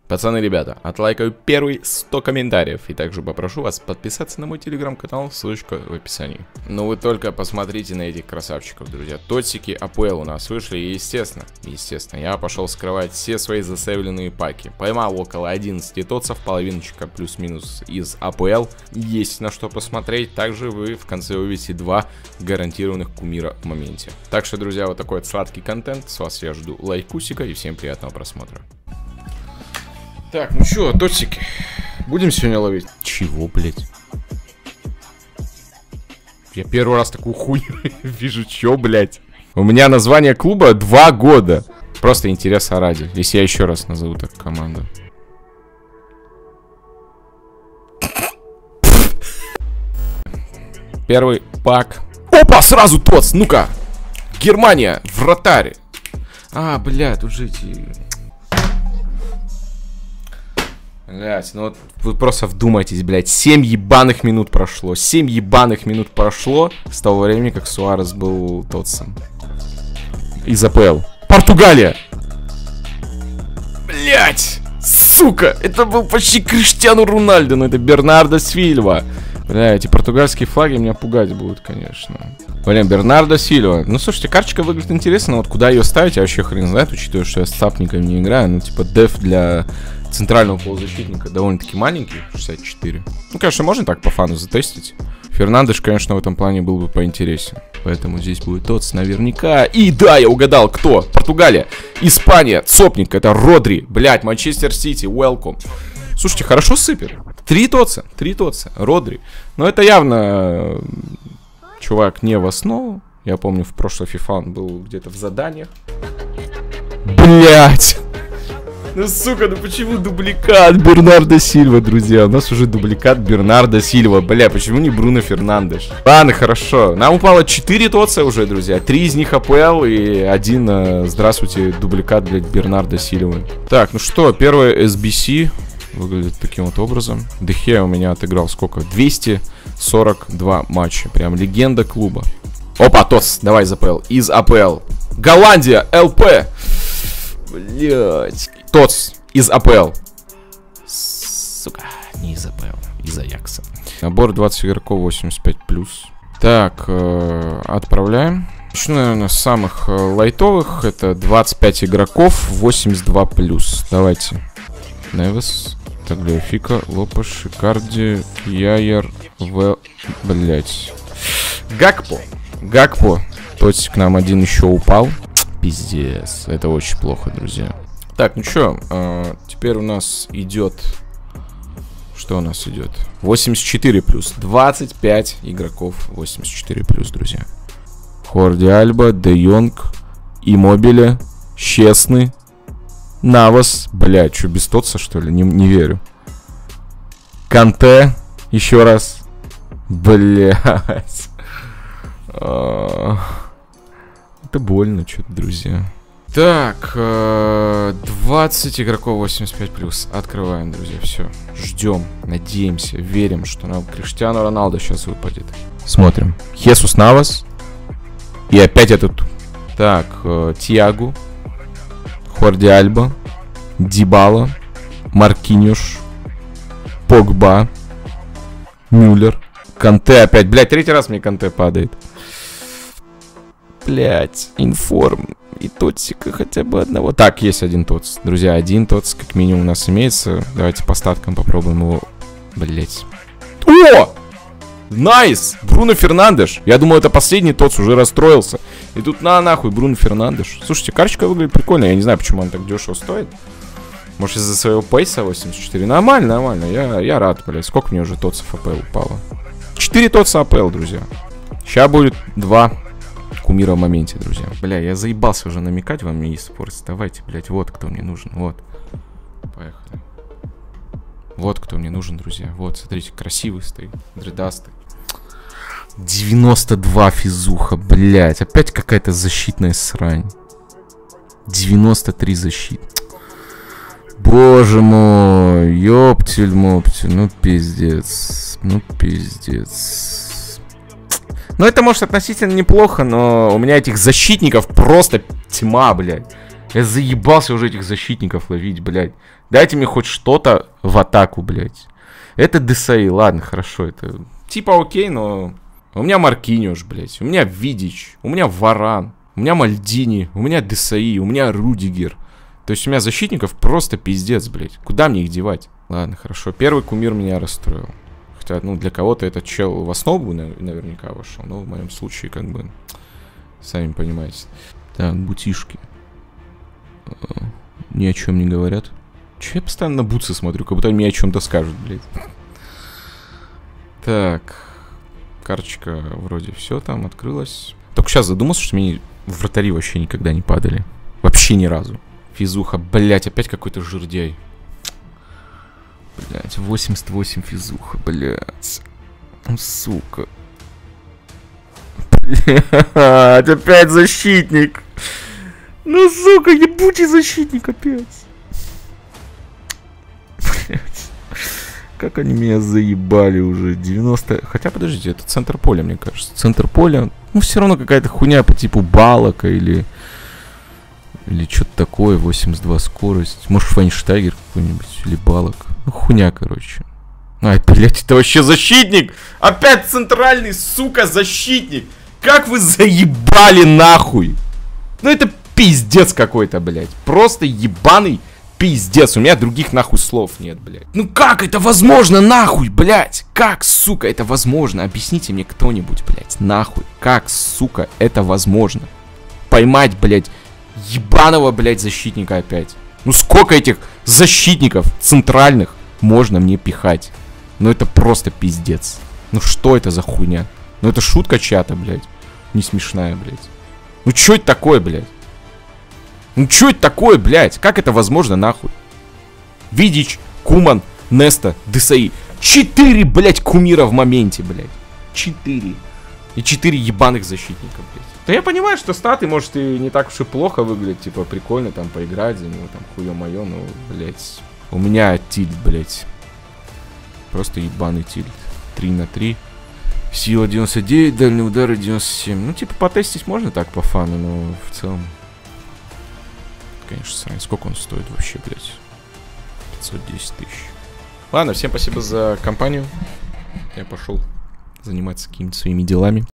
Пацаны, ребята, отлайкаю первые 100 комментариев. И также попрошу вас подписаться на мой телеграм-канал, ссылочка в описании. Ну вы только посмотрите на этих красавчиков, друзья. Тотсики АПЛ у нас вышли, и естественно, я пошел скрывать все свои засейвленные паки. Поймал около 11 тотсов, половиночка плюс-минус из АПЛ. Есть на что посмотреть. Также вы в конце увидите 2 гарантированных кумира в моменте. Так что, друзья, вот такой вот сладкий контент. С вас я жду лайкусика и всем приятного просмотра. Так, ну чё, тотсики, будем сегодня ловить? Чего, блять? Я первый раз такую хуйню вижу, чё, блять? У меня название клуба 2 года. Просто интереса ради, если я еще раз назову так команду. Первый пак. Опа, сразу тотс, ну-ка. Германия, вратарь. А, бля, тут же эти... Блять, ну вот вы просто вдумайтесь, блять, 7 ебаных минут прошло. 7 ебаных минут прошло с того времени, как Суарес был тотсом. Из АПЛ. Португалия! Блять! Сука! Это был почти Криштиану Рональдо, но это Бернардо Сильва. Бля, эти португальские флаги меня пугать будут, конечно. Блин, Бернардо Сильва. Ну, слушайте, карточка выглядит интересно, но вот куда ее ставить, я вообще хрен знает, учитывая, что я с сапниками не играю. Ну, типа, деф для центрального полузащитника довольно-таки маленький, 64. Ну, конечно, можно так по фану затестить. Фернандеш, конечно, в этом плане был бы поинтереснее. Поэтому здесь будет тотс наверняка. И да, я угадал, кто? Португалия, Испания, Цопник, это Родри. Блять, Манчестер Сити, welcome. Слушайте, хорошо сыпет. 3 тотса, Родри. Но это явно чувак не в основу. Я помню, в прошлой FIFA он был где-то в заданиях. Блять! Ну, сука, ну почему дубликат Бернардо Сильва, друзья? У нас уже дубликат Бернардо Сильва. Бля, почему не Бруно Фернандеш? Ладно, хорошо. Нам упало 4 тотса уже, друзья. 3 из них АПЛ и 1, здравствуйте, дубликат, блядь, Бернардо Сильвы. Так, ну что, первое SBC выглядит таким вот образом. Дехе у меня отыграл сколько? 242 матча. Прям легенда клуба. Опа, тотс, давай из АПЛ. Из АПЛ. Голландия, ЛП. Блять. Тотс из АПЛ. Сука, не из АПЛ, из Аякса. Набор 20 игроков 85+. Так, отправляем. Начну, наверное, с самых лайтовых. Это 25 игроков 82+. Давайте. Невес, Таглиафика, Лопаш, Икарди, Кьяер, блять. Гакпо. Тотсик нам один еще упал. Пиздец, это очень плохо, друзья. Так, ну чё, теперь у нас идет... Что у нас идет? 84+, 25 игроков 84+, друзья. Хорди Альба, Де Йонг, Иммобиле, Щесны, Навас. Блядь, что, без тотса, что ли? Не верю. Канте, еще раз. Блядь. Это больно, что-то, друзья. Так, 20 игроков 85+. Открываем, друзья, все. Ждем, надеемся, верим, что нам Криштиану Роналдо сейчас выпадет. Смотрим. Хесус Навас. И опять этот. Так, Тиагу, Хорди Альба, Дибала, Маркиньош, Погба, Мюллер, Канте опять. Блять, 3-й раз мне Канте падает. Блять, информ и тотсика хотя бы одного. Так, есть один тотс. Друзья, один тотс как минимум у нас имеется. Давайте по статкам попробуем его. Блять. О! Найс! Бруно Фернандеш. Я думал, это последний тотс, уже расстроился. И тут нахуй Бруно Фернандеш. Слушайте, карточка выглядит прикольно. Я не знаю, почему она так дешево стоит. Может, из-за своего пейса 84. Нормально. Я рад, блядь. Сколько мне уже тотсов АПЛ упало? 4 тотса АПЛ, друзья. Сейчас будет 2 кумира в моменте, друзья. Бля, я заебался уже намекать вам и спорить. Давайте, блядь, вот кто мне нужен. Вот. Поехали. Вот кто мне нужен, друзья. Вот, смотрите, красивый стоит. Дредастый. 92 физуха, блядь. Опять какая-то защитная срань. 93 защит. Боже мой. Ёптель-моптель. Ну, пиздец. Ну, это может относительно неплохо, но у меня этих защитников просто тьма, блядь. Я заебался уже этих защитников ловить, блядь. Дайте мне хоть что-то в атаку, блядь. Это ДСИ, ладно, хорошо, это типа окей, но... У меня Маркиньош, блядь, у меня Видич, у меня Варан, у меня Мальдини, у меня ДСИ, у меня Рудигер. То есть у меня защитников просто пиздец, блядь. Куда мне их девать? Ладно, хорошо, первый кумир меня расстроил. Хотя, ну, для кого-то этот чел в основу наверняка вошел, но в моем случае, как бы, сами понимаете. Так, бутишки. Ни о чем не говорят. Че я постоянно на бутсы смотрю, как будто они мне о чем-то скажут, блядь. Так. Карточка вроде все там открылась. Только сейчас задумался, что мне вратари вообще никогда не падали. Вообще ни разу. Физуха, блядь, опять какой-то жирдяй. Блядь, 88 физуха, блядь. Сука. Блядь, опять защитник. Ну, сука, ебучий защитник опять. Блядь. Как они меня заебали уже. 90... Хотя, подождите, это центр поля, мне кажется. Центр поля, ну, все равно какая-то хуйня по типу балока или что-то такое. 82 скорость. Может, Файнштайгер какой-нибудь или балок. Ну, хуйня, короче. Ай, блядь, это вообще защитник! Опять центральный, сука, защитник! Как вы заебали нахуй! Ну, это пиздец какой-то, блядь. Просто ебаный пиздец, у меня других нахуй слов нет, блядь. Ну как это возможно, нахуй, блядь? Как, сука, это возможно? Объясните мне кто-нибудь, блядь, нахуй. Как, сука, это возможно? Поймать, блядь, ебаного, блядь, защитника опять. Ну сколько этих защитников центральных можно мне пихать? Ну это просто пиздец. Ну что это за хуйня? Ну это шутка чата, блядь. Не смешная, блядь. Ну что это такое, блядь? Ну что это такое, блядь? Как это возможно, нахуй? Видич, Куман, Неста, ДСИ. 4, блядь, кумира в моменте, блядь. 4. И 4 ебаных защитника, блядь. Да я понимаю, что статы, может, и не так уж и плохо выглядят. Типа, прикольно там поиграть за него, там, хуё-моё, но, блядь. У меня тильт, блядь. Просто ебаный тильт. 3 на 3. Сила 99, дальние удары 97. Ну, типа, потестить можно так по фану, но в целом... Конечно, сами. Сколько он стоит вообще, блядь? 510 тысяч. Ладно, всем спасибо за компанию. Я пошел заниматься какими-то своими делами.